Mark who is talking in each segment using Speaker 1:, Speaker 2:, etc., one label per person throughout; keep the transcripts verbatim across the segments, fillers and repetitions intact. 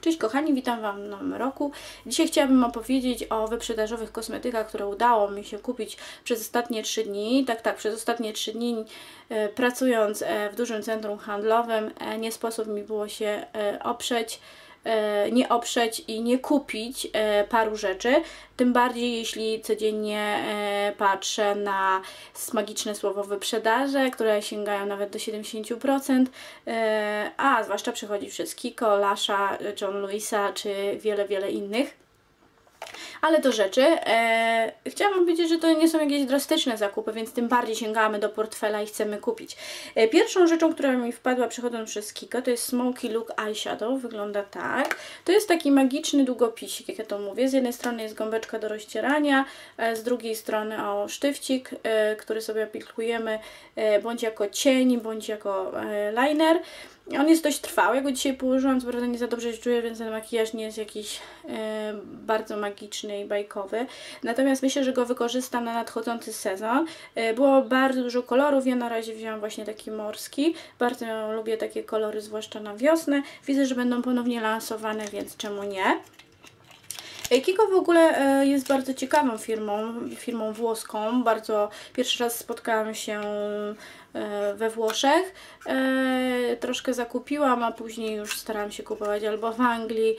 Speaker 1: Cześć kochani, witam Wam w nowym roku. Dzisiaj chciałabym opowiedzieć o wyprzedażowych kosmetykach, które udało mi się kupić przez ostatnie trzy dni. Tak, tak, przez ostatnie trzy dni e, pracując e, w dużym centrum handlowym e, nie sposób mi było się e, oprzeć. nie oprzeć i nie kupić paru rzeczy, tym bardziej jeśli codziennie patrzę na magiczne słowo wyprzedaże, które sięgają nawet do siedemdziesięciu procent, a zwłaszcza przychodzi przez Kiko, Lasha, John Lewisa czy wiele, wiele innych. Ale do rzeczy. E, chciałam powiedzieć, że to nie są jakieś drastyczne zakupy, więc tym bardziej sięgamy do portfela i chcemy kupić. E, pierwszą rzeczą, która mi wpadła przechodząc przez Kiko, to jest Smoky Look Eyeshadow. Wygląda tak. To jest taki magiczny długopisik, jak ja to mówię. Z jednej strony jest gąbeczka do rozcierania, e, z drugiej strony o sztywcik, e, który sobie aplikujemy e, bądź jako cień, bądź jako e, liner. On jest dość trwały, ja go dzisiaj położyłam, co prawda nie za dobrze się czuję, więc ten makijaż nie jest jakiś e, bardzo magiczny i bajkowy. Natomiast myślę, że go wykorzystam na nadchodzący sezon. E, było bardzo dużo kolorów, ja na razie wzięłam właśnie taki morski. Bardzo lubię takie kolory, zwłaszcza na wiosnę. Widzę, że będą ponownie lansowane, więc czemu nie? Kiko w ogóle jest bardzo ciekawą firmą, firmą włoską. Bardzo pierwszy raz spotkałam się we Włoszech. Troszkę zakupiłam, a później już starałam się kupować albo w Anglii,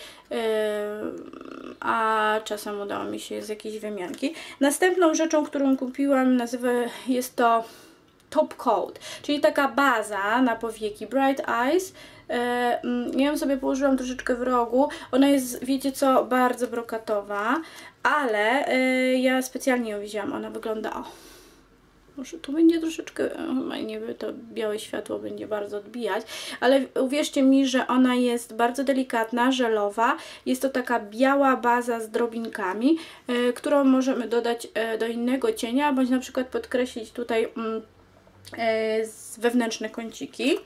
Speaker 1: a czasem udało mi się z jakiejś wymianki. Następną rzeczą, którą kupiłam, nazywa, jest to Top Coat, czyli taka baza na powieki Bright Eyes. Ja ją sobie położyłam troszeczkę w rogu. Ona jest, wiecie co, bardzo brokatowa, ale ja specjalnie ją wzięłam. Ona wygląda, o, może tu będzie troszeczkę, nie wiem, to białe światło będzie bardzo odbijać, ale uwierzcie mi, że ona jest bardzo delikatna, żelowa. Jest to taka biała baza z drobinkami, którą możemy dodać do innego cienia, bądź na przykład podkreślić tutaj z wewnętrzne kąciki.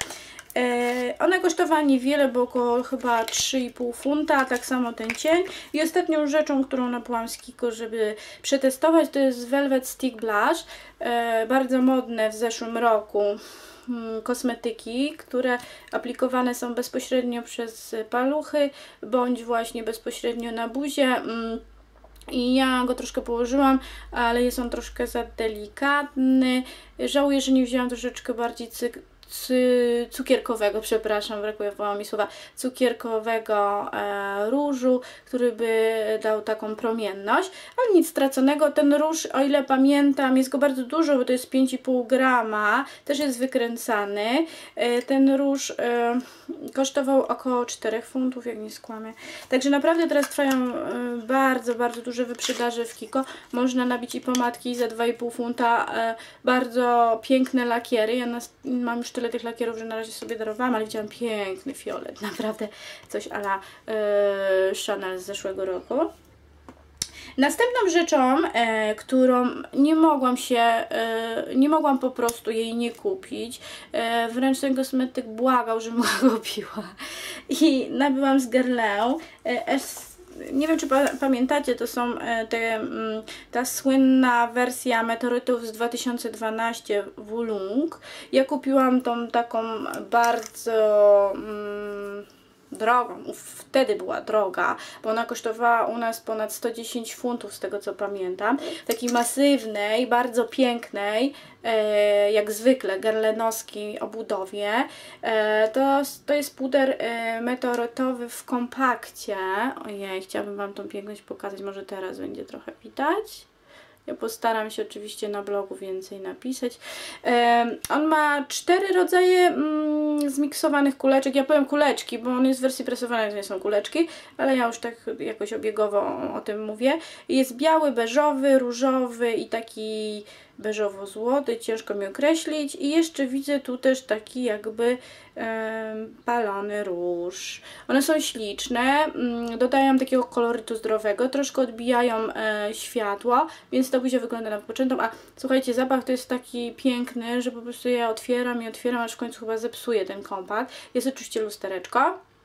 Speaker 1: E, ona kosztowała niewiele, bo około chyba trzy i pół funta, a tak samo ten cień. I ostatnią rzeczą, którą nabyłam z Kiko, żeby przetestować, to jest Velvet Stick Blush. E, bardzo modne w zeszłym roku hmm, kosmetyki, które aplikowane są bezpośrednio przez paluchy, bądź właśnie bezpośrednio na buzię. Hmm. I ja go troszkę położyłam, ale jest on troszkę za delikatny. Żałuję, że nie wzięłam troszeczkę bardziej cyk cukierkowego, przepraszam, brakowało mi słowa, cukierkowego e, różu, który by dał taką promienność, ale nic straconego. Ten róż, o ile pamiętam, jest go bardzo dużo, bo to jest pięć i pół grama, też jest wykręcany. E, ten róż e, kosztował około czterech funtów, jak nie skłamię. Także naprawdę teraz trwają e, bardzo, bardzo duże wyprzedaże w Kiko. Można nabić i pomadki za dwa i pół funta, e, bardzo piękne lakiery. Ja nas, mam już tyle tych lakierów, że na razie sobie darowałam, ale widziałam piękny fiolet, naprawdę coś a la yy, Chanel z zeszłego roku. Następną rzeczą, e, którą nie mogłam się, e, nie mogłam po prostu jej nie kupić, e, wręcz ten kosmetyk błagał, żebym go kupiła i nabyłam z Guerlain e, nie wiem, czy pa pamiętacie, to są te, ta słynna wersja meteorytów z dwa tysiące dwunastego Wulung. Ja kupiłam tą taką bardzo mm, drogą, wtedy była droga, bo ona kosztowała u nas ponad sto dziesięć funtów, z tego co pamiętam. Takiej masywnej, bardzo pięknej, e, jak zwykle, guerlainowskiej obudowie. E, to, to jest puder e, meteorytowy w kompakcie. Ojej, chciałabym Wam tą piękność pokazać, może teraz będzie trochę widać. Ja postaram się oczywiście na blogu więcej napisać. Um, on ma cztery rodzaje mm, zmiksowanych kuleczek. Ja powiem kuleczki, bo on jest w wersji presowanej, to nie są kuleczki, ale ja już tak jakoś obiegowo o, o tym mówię. Jest biały, beżowy, różowy i taki beżowo-złoty, ciężko mi określić. I jeszcze widzę tu też taki jakby um, palony róż. One są śliczne, um, dodają takiego kolorytu zdrowego, troszkę odbijają e, światło, więc ta buzia wygląda na wypoczętą. A słuchajcie, zapach to jest taki piękny, że po prostu ja otwieram i otwieram, aż w końcu chyba zepsuję ten kompakt. Jest oczywiście lustereczko.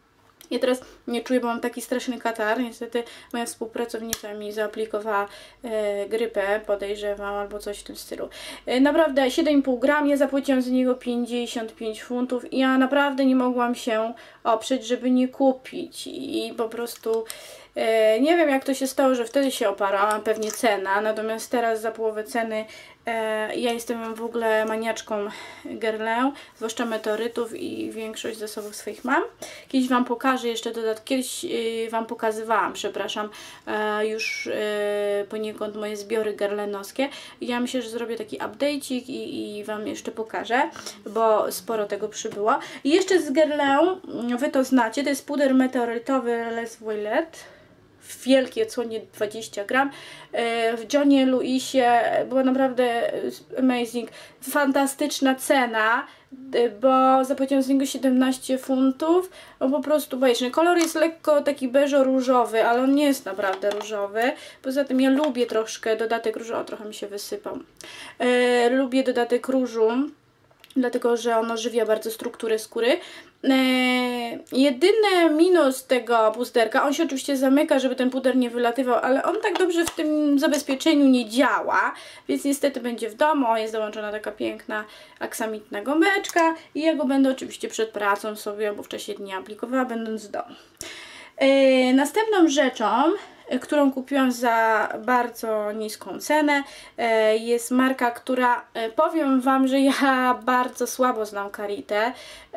Speaker 1: Ja teraz nie czuję, bo mam taki straszny katar. Niestety moja współpracownica mi zaaplikowała e, grypę, podejrzewam, albo coś w tym stylu. E, naprawdę siedem i pół gram, ja zapłaciłam za niego pięćdziesiąt pięć funtów i ja naprawdę nie mogłam się oprzeć, żeby nie kupić. I po prostu e, nie wiem, jak to się stało, że wtedy się oparła pewnie cena, natomiast teraz za połowę ceny e, ja jestem w ogóle maniaczką Guerlain, zwłaszcza meteorytów i większość zasobów swoich mam. Kiedyś Wam pokażę jeszcze dodatki, kiedyś y, Wam pokazywałam, przepraszam, e, już e, poniekąd moje zbiory garlenowskie. Ja myślę, że zrobię taki update'ik i, i Wam jeszcze pokażę, bo sporo tego przybyło. I jeszcze z Guerlain, Wy to znacie, to jest puder meteorytowy Les Voilet. Wielkie odsłonie dwadzieścia gram. W Johnie Lewisie była naprawdę amazing, fantastyczna cena, bo zapłaciłam z niego siedemnaście funtów. No po prostu bajeczny. Kolor jest lekko taki beżo-różowy, ale on nie jest naprawdę różowy. Poza tym ja lubię troszkę dodatek różu. O, trochę mi się wysypał. E, lubię dodatek różu, dlatego że ono żywia bardzo strukturę skóry. Eee, jedyny minus tego pusterka, on się oczywiście zamyka, żeby ten puder nie wylatywał, ale on tak dobrze w tym zabezpieczeniu nie działa, więc niestety będzie w domu. Jest dołączona taka piękna aksamitna gąbeczka i ja go będę oczywiście przed pracą sobie albo w czasie dnia aplikowała, będąc w domu. Eee, następną rzeczą, którą kupiłam za bardzo niską cenę, jest marka, która, powiem Wam, że ja bardzo słabo znam Caritę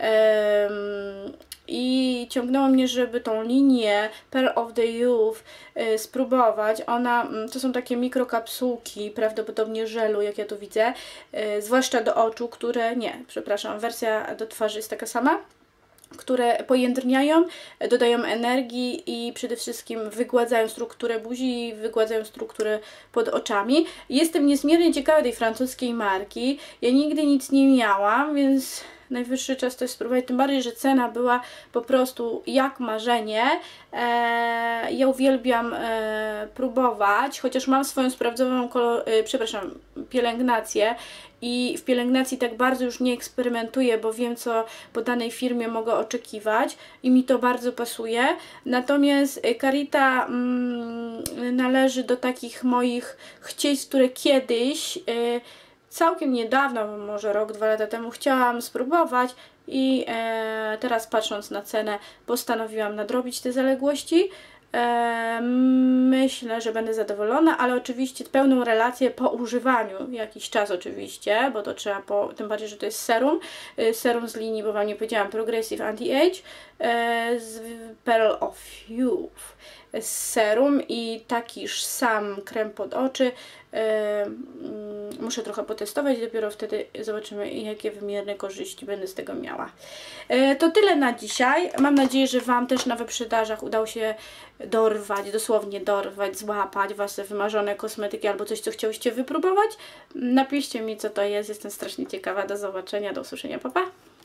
Speaker 1: i ciągnęło mnie, żeby tą linię Pearl of the Youth spróbować. Ona, to są takie mikrokapsułki, prawdopodobnie żelu, jak ja tu widzę, zwłaszcza do oczu, które, nie, przepraszam, wersja do twarzy jest taka sama, które pojędrniają, dodają energii i przede wszystkim wygładzają strukturę buzi i wygładzają strukturę pod oczami. Jestem niezmiernie ciekawa tej francuskiej marki. Ja nigdy nic nie miałam, więc najwyższy czas to jest spróbować, tym bardziej, że cena była po prostu jak marzenie. Eee, ja uwielbiam e, próbować, chociaż mam swoją sprawdzoną kolor, e, przepraszam, pielęgnację i w pielęgnacji tak bardzo już nie eksperymentuję, bo wiem, co po danej firmie mogę oczekiwać i mi to bardzo pasuje. Natomiast Carita mm, należy do takich moich chciejstw, które kiedyś e, całkiem niedawno, może rok, dwa lata temu chciałam spróbować i e, teraz patrząc na cenę postanowiłam nadrobić te zaległości. E, myślę, że będę zadowolona, ale oczywiście pełną relację po używaniu, jakiś czas oczywiście, bo to trzeba, po, tym bardziej, że to jest serum, e, serum z linii, bo Wam nie powiedziałam, Progressive Anti-Age e, z Pearl of Youth serum i takiż sam krem pod oczy. E, muszę trochę potestować, dopiero wtedy zobaczymy, jakie wymierne korzyści będę z tego miała. E, to tyle na dzisiaj. Mam nadzieję, że Wam też na wyprzedażach udało się dorwać, dosłownie dorwać, złapać Wasze wymarzone kosmetyki albo coś, co chciałyście wypróbować. Napiszcie mi, co to jest. Jestem strasznie ciekawa. Do zobaczenia, do usłyszenia. Pa, pa!